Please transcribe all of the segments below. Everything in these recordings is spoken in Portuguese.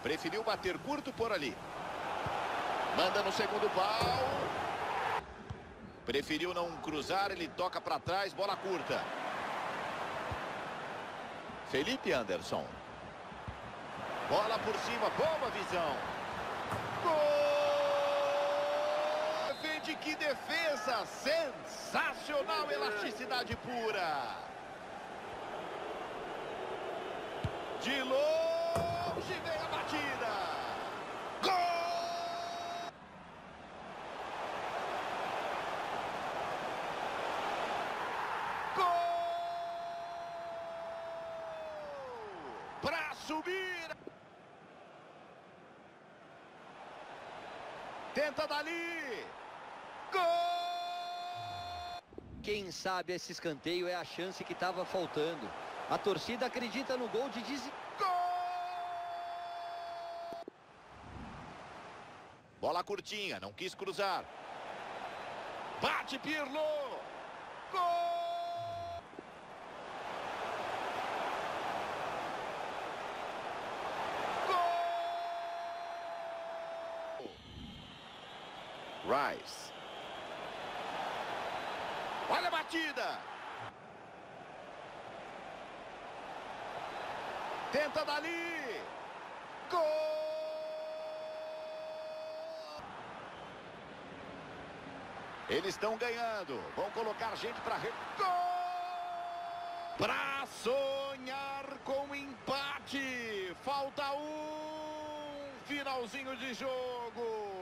Preferiu bater curto por ali. Manda no segundo pau. Preferiu não cruzar, ele toca para trás, bola curta. Felipe Anderson. Bola por cima, boa visão. Gol! Vede que defesa sensacional, elasticidade pura. De longe vem a batida. Gol! Gol! Para subir. Tenta dali. Gol! Quem sabe esse escanteio é a chance que estava faltando. A torcida acredita no gol de Bola curtinha, não quis cruzar. Bate Pirlo. Gol! Gol! Rice. Olha a batida. Tenta dali. Gol! Eles estão ganhando. Vão colocar gente para... Gol! Para sonhar com empate. Falta um. Finalzinho de jogo.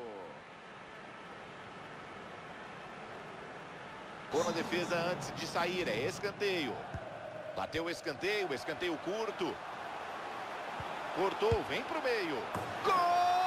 Boa defesa antes de sair. É escanteio. Bateu o escanteio curto. Cortou, vem pro meio. Gol!